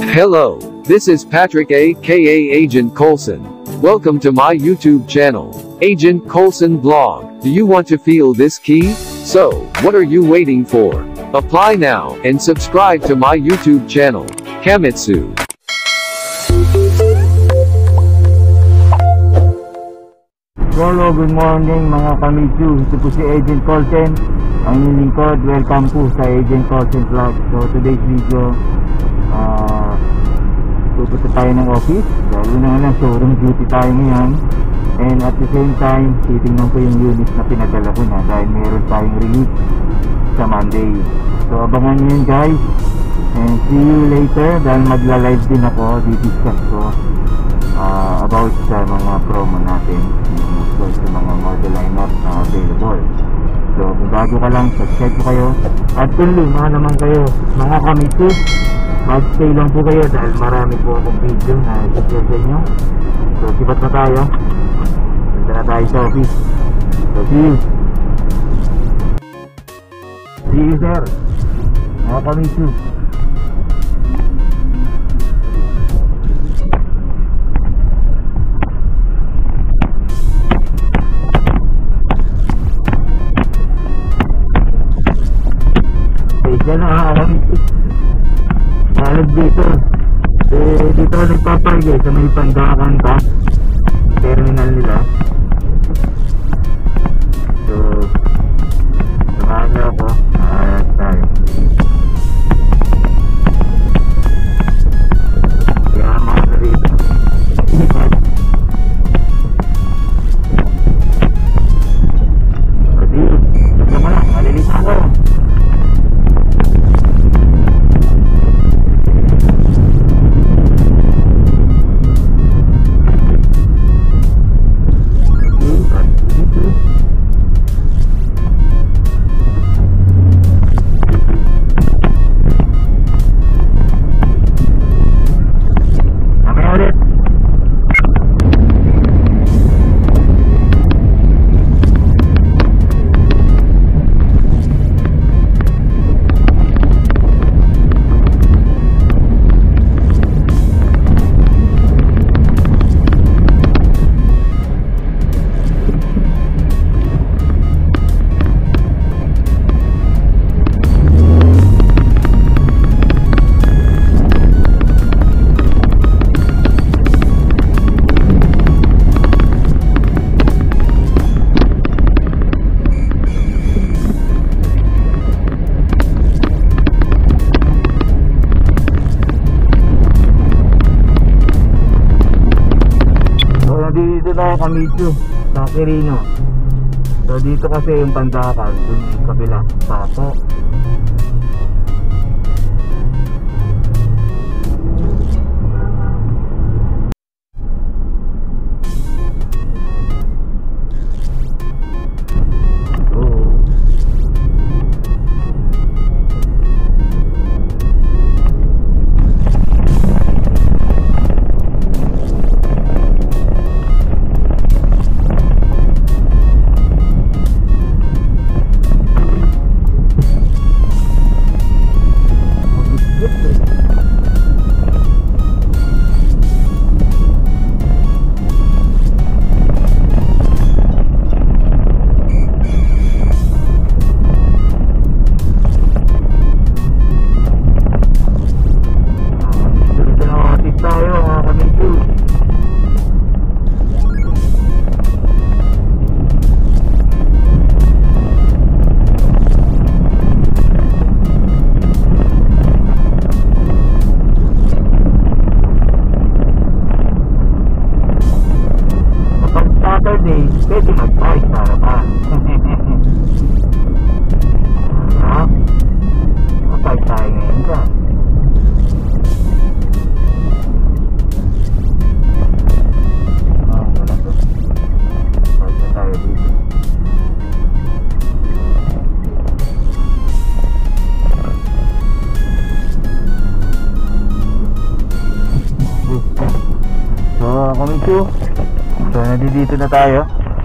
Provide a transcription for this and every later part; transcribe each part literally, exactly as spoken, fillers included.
Hello, this is Patrick aka Agent Coulson. Welcome to my YouTube channel, Agent Coulson Vlog. Do you want to feel this key? So, what are you waiting for? Apply now, and subscribe to my YouTube channel, Kamitsu. Hello, good morning mga Kamitsu. Ito po si Agent Coulson, ang inyong lingkod. Welcome po sa Agent Coulson Vlog. So today's video, uh, pupunta tayo ng office. Dahil na nga lang, showroom duty tayo ngayon. And at the same time, titingnan ko yung units na pinadala ko na dahil meron tayong release sa Monday. So abangan nyo yun guys, and see you later. Dahil magla-live din ako, di-discuss ko uh, about sa mga promo natin, sa mga model lineup na available. So kung bago ka lang, subscribe po kayo. At kung luma naman kayo mga Kamitsu, mag-stay lang po kayo dahil marami po akong video na i-share sa inyo. So sipat na tayo, punta na tayo sa office. So see you. See you sir, mga Kamitsu. Yan ang alam Malag dito eh, dito nagpapagay sa may Pandakan pa terminal nila. So samahan niyo ako at tayo kaya mga narito pati ito mo lang, malilis ako. Dito tayo Kamitsu sa Quirino. So dito kasi yung Pandakan, dun yung kabila Papo. Pwede mag-park para pa. Ha? Mag-park tayo ngayon dyan. Ah, wala to. Park na tayo dito. So, Kamitsu, so nandito na tayo.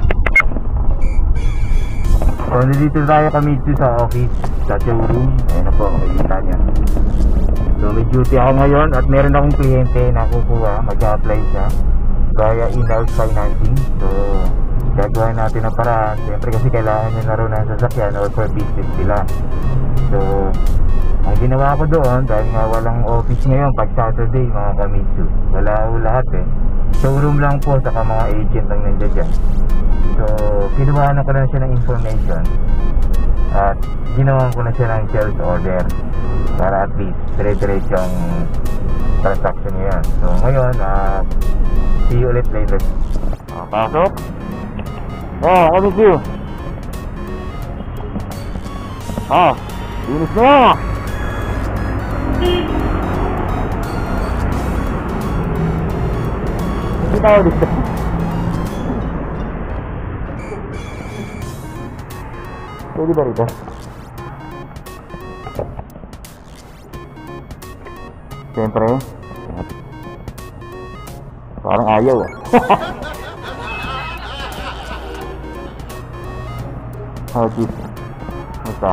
So nandito tayo Kamitsu sa office, sa showroom. Ayun na po, makikita nyo. So So may duty ako ngayon at meron akong kliyente na kukuha, mag-apply siya via in-house financing. So gagawa natin ang paraan. Siyempre kasi kailangan nyo na rin ng sasakyan or for business nila. So ang ginawa ko doon, dahil nga walang office ngayon pag Saturday mga kamitsu, wala ko lahat eh, showroom lang po saka mga agent ang nandiyan dyan. So kinuhaan ko na siya ng information at ginawan ko na siya ng sales order para at least dire-diretso ang transaction niya. So ngayon, uh, see you ulit later. uh, Pasok. Oh, ano siya? Ah, linis na. Hindi tayo dito. Pwede ba rito? Siyempre parang ayaw eh. Oh jeez. Musta?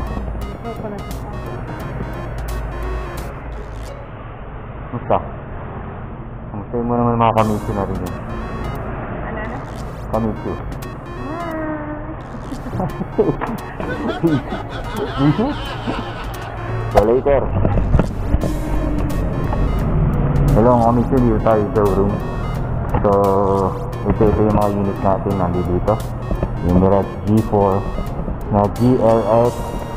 Musta? Kamustahin mo naman mga kamitsu na rin yun. Ano na? Kamitsu. So later. Hello mga kamitsu, dito tayo sa showroom. So ito ito yung mga unit natin nandito dito. Yung Mirage G four na G L S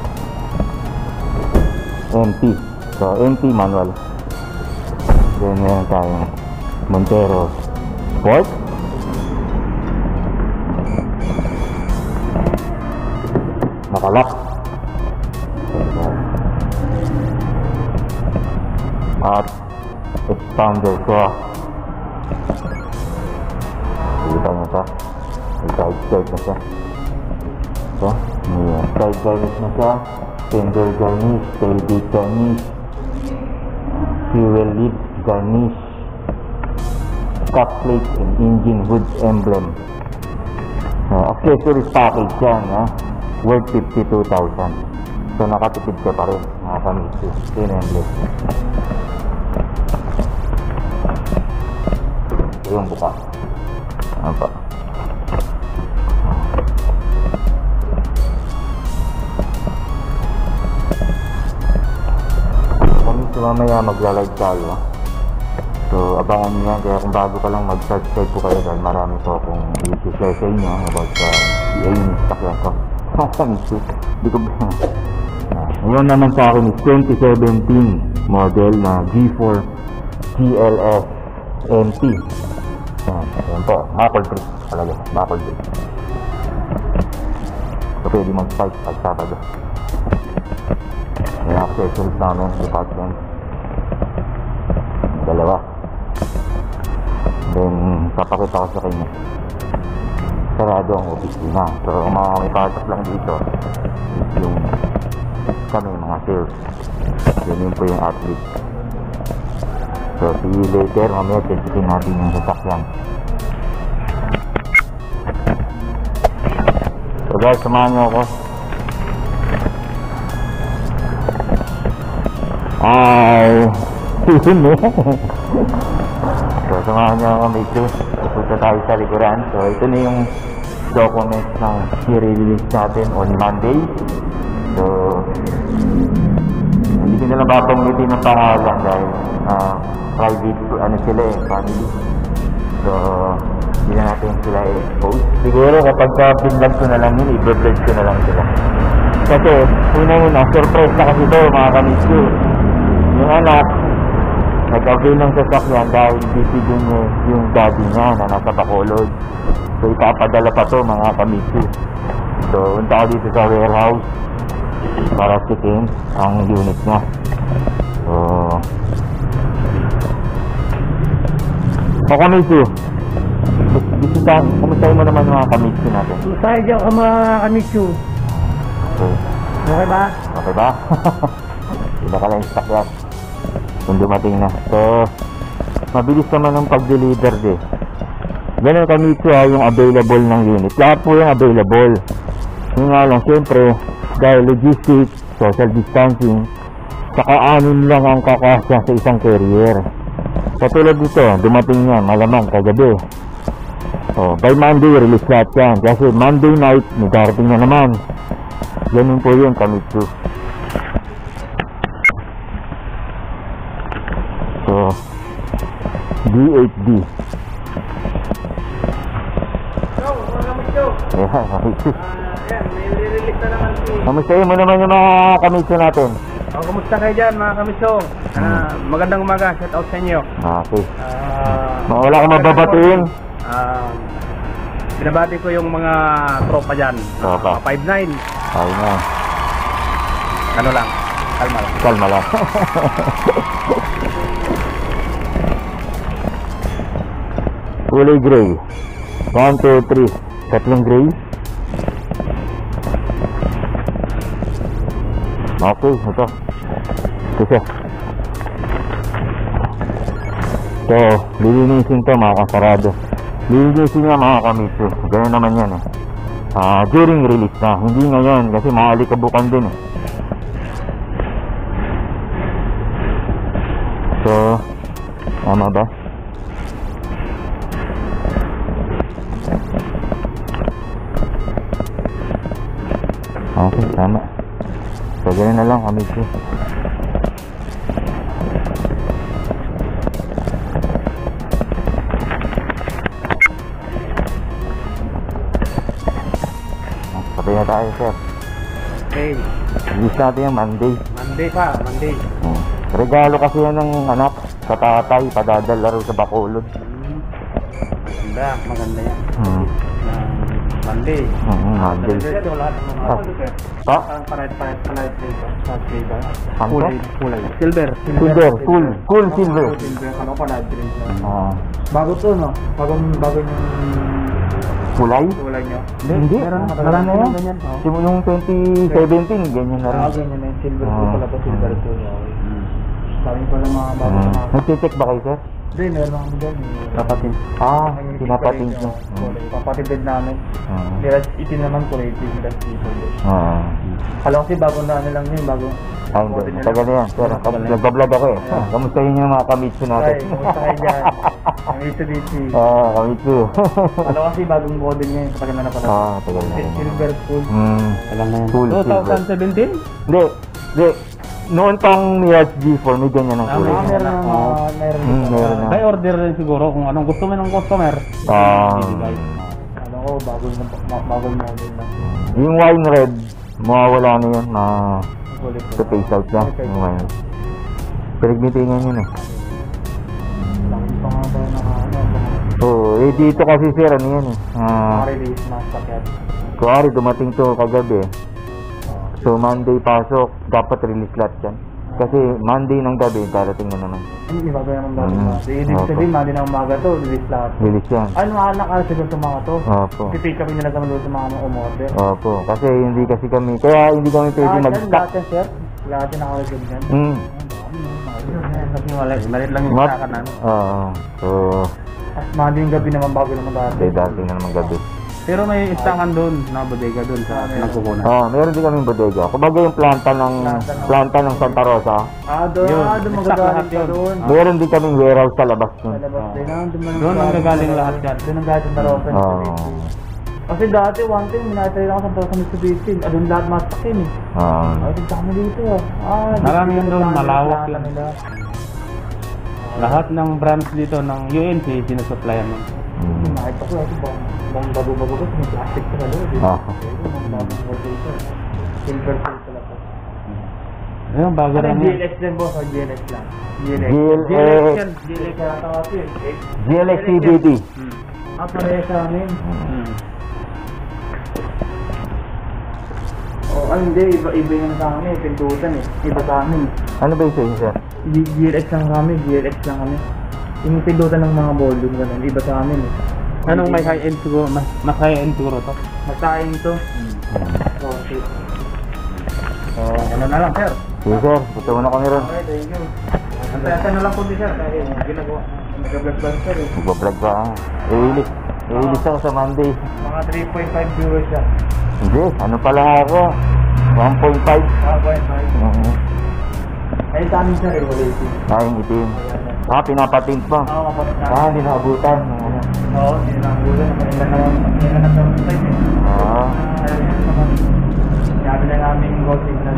M T. So M T manual. Then meron tayong Montero Sport. Nakalak. At expander ko. Kita nyo siya. May side skirt na siya. So, may side garnish na siya. Fender garnish, tailgate garnish, fuel lid garnish, cap plate and engine hood emblem. Uh, accessories package yan, ha? Worth fifty-two thousand. So nakatipid ka pa rin mga kamitsu. Yun emblem. Ito yung buka. Ano pa? Kamitsu mamaya magla-live tayo. So abangan nyo yan. Kaya kung bago ka lang mag-subscribe po kayo dahil marami po akong i-share sa inyo about sa C A yung sakyan ko. Kamitsu. Hindi ko ba? Ngayon naman sa akin is twenty seventeen model na G four G L S M T. Ayan po, maple brick talaga, maple brick. So pwede mag-spike at Sabado. Ayan accessories namin, department. Dalawa. Then papakita ko sa kanya. Sarado ang opisina. So ang mga may patak lang dito yung kami mga sales. Yun yun po yung athlete. So see you later. Mamaya testin natin yung sasakyan. So guys, samahan nyo ako. Ay yun eh. So samahan nyo ako medyo. Punta tayo sa likuran. So ito na yung documents ng i-release natin on Monday. So hindi ko nila babanggitin ng pangalan dahil uh, private ano sila eh, family. So hindi na natin sila expose. Siguro kapag ka-pinlag ko na lang yun, i-blog ko na lang sila. Kasi una-una, surprise na kasi ito mga kamitsu. Yung anak nag-avail ng sasakyan dahil bibigyan niya yung daddy niya na nasa Bacolod. So ipapadala pa to mga kamitsu. So punta ko dito sa warehouse para checkin ang unit niya. So mga kamitsu, bisita, kumustahin mo naman mga kamitsu natin. Tayo dyan ka mga kamitsu. Okay. Okay ba? Okay ba? Iba ka lang yung stock yan kung dumating na. So mabilis naman ang pag-deliver eh. Ganun kamitsu ha, yung available ng unit. Lahat po yung available. Yung nga lang, siyempre dahil logistics, social distancing, Saka anin lang ang kakasya sa isang carrier. Katulad dito, dumating yan, malamang kagabi. Oh, by Monday, release lahat yan. Kasi Monday night, may darating na naman. Ganun po yun, Kamitsu. So, D eight D. Yo, mga Kamitsu. Ayan, Kamitsu. Ayan, may nire-release na naman si... Kamustahin mo naman yung mga Kamitsu natin. Oh, kumusta kayo dyan mga Kamitsu? Ah, magandang umaga, shout out sa inyo. Okay. Ah, Mga wala akong mababatiin. Ah, binabati ko yung mga tropa dyan. Tropa. five nine. Ay na. Ano lang, kalma lang. Kalma lang. Kulay gray. one, two, three. Tatlong gray. Okay, ito. Ito siya. So, lilinisin to mga kasarado. Lilinisin niya mga Kamitsu. Ganyan naman yan eh. Uh, during release na. Hindi ngayon kasi mga alikabukan din eh. So, tama ba? Okay, tama. So, ganyan na lang Kamitsu. Patay na tayo, sir. Okay, Release natin yung Monday. Monday pa, Monday. Hmm. Regalo kasi yan ng anak sa tatay, padadala rin sa Bacolod. Hmm. Maganda, maganda yan. Hmm. Na Monday. Hmm, Monday. Ito lahat ng mga... Ah. Pa? Ang parait-parait parait dito. Sa flavor. Ano? Kulay, kulay. Silver. Silver, full, full silver. Silver. Ano ko na drink na. Ah, Bago to, no? Bagong, bago yung kulay? kulay nyo. Hindi, wala na yan. Ganyan. Oh. Simula yung twenty seventeen, ganyan na Ah, rin. ganyan na yung silver Ah. ko pala to. Silver to. Sabi ko lang mga bago Hmm. mga... Nagche-check ba kayo, sir? Hindi, meron ako dyan. Papatin. Ah, pinapating nyo. Papatid namin. Ah. Kaya itin naman kulay itin. Ah. Kala ko kasi bagong na ano lang yun, bagong... Ah, hindi. Matagal na yan. Sir, nagbablog ako eh. Yeah. Kamusta yun yung mga Kamitsu natin? Ay, kumusta kayo dyan? Ang Mitsubishi. Ah, Kamitsu. Kala ko kasi bagong model ngayon, sa tagal na napala. Ah, tagal na yun. Silver full. Hmm. Alam na yan. Full silver. twenty seventeen? Hindi, hindi. Noon pang Mias G four, may ganyan ng Ah, kulay. meron na, Ah. meron Hmm, meron na. By order rin siguro kung anong gusto mo ng customer. Ah. Bibigay. Alam ko, bagong bagong model na. Yung wine red, mawawala na yun. Ma Kulit sa face out na. Yung wine. Pinagmitingan yun eh. Laki pa nga ba na ano, So, eh dito kasi sir, ano yan eh. Ah, release na sakyan. kuwari dumating to kagabi. So, Monday pasok, dapat release lahat yan. Kasi Monday ng gabi, darating na naman. Hindi ba ba naman bago Mm. na? Ibig Opo. sabihin, mali ng umaga to, release lahat. Release yan. Ano nga nakala siguro itong mga to? Opo. Pipick kami nila kami doon sa mga umorder. Opo. Kasi hindi kasi kami, kaya hindi kami pwede Lahat yan, mag-stock. lahat yan, sir. Lahat yan nakalagay dyan. Hmm. Kasi malit, malit lang yung Mat? kakanan. Oo. So, At mali yung gabi naman bago naman dati. okay, darating na naman gabi. Pero may istangan doon, na bodega doon sa nagkukunan. Ah, meron din kaming bodega. Kumbaga yung planta ng planta ng Santa Rosa. Ah, doon, Yun, ah, doon stock magagaling lahat pa yun. doon. Meron din kaming warehouse sa labas nun. Sa labas din, ah, doon man- Doon ang gagaling lahat yan. Doon ang galing sa Rosa. Oo. Kasi dati, one thing, minatay ako sa Rosa Mitsubishi. Ah, doon lahat masakin eh. Ah. Ay, tignan kami dito ah. Ah, Marami dito yun doon, yung malawak planta yun. nila. Lahat ng brands dito ng U N C sinusupplyan mo. Hmm. Nakita ko ito bang bang bago-bago ko may plastic sa loob. eh. Ah. Ito, bang bagong rotation. Silver full pala to. Ayun, bago Ano lang yung yan. G L X din boss o G L X lang? G L X. G L X. G L X yan. G L X yan ata kasi yun. G L X C V T. Ah, pareha sa amin. Hmm. Oh, ay hindi, iba iba yung sa amin, pintutan eh. Iba sa amin. Ano ba yung sa'yo, sir? G- GLX lang kami, G L X lang kami. Yung pindutan ng mga ballroom ganun, iba sa amin eh. Anong may high-end siguro? Mas, mas high-end siguro to? Masayang to. Oh, okay. Oh, ano na lang, sir? Sige, sir. Gusto mo na kami ron. Okay, thank you. Antay na lang po din, sir. Kasi ginagawa. Nag-vlog-vlog, sir eh. Magbablog ka. ah. Iilis. Iilis ako sa Monday. Mga three point five viewers siya. Hindi. Ano pala ako? one point five. Ah, point five. Oo. Ay, sa amin sir, eh, wala ito. Ah, yung itim. Ah, pinapatint mo. Oo, kapatid namin. Ah, hindi nakabutan. Ano? Oo, hindi na ang gulo. Ilan na ilan na sa site eh. Ah, Ayaw yan naman. Sabi na namin yung gold signal.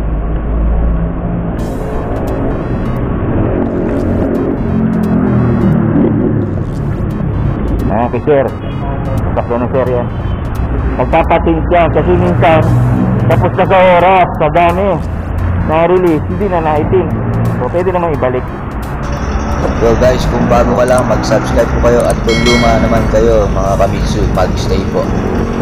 ah, kay sir. Sakto na sir yan. Magpapatint yan kasi minsan tapos na sa oras, sa dami na-release, hindi na naitin. So, pwede naman ibalik. So guys, kung bago ka lang, mag-subscribe po kayo at kung luma naman kayo mga kamitsu, mag-stay po.